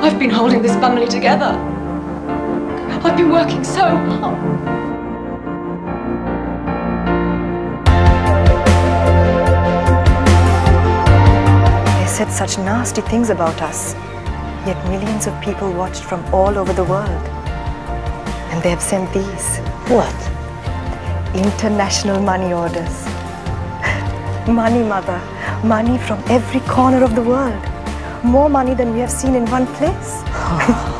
I've been holding this family together. I've been working so hard. They said such nasty things about us, yet millions of people watched from all over the world. And they have sent these. What? International money orders. Money, Mother. Money from every corner of the world. More money than we have seen in one place.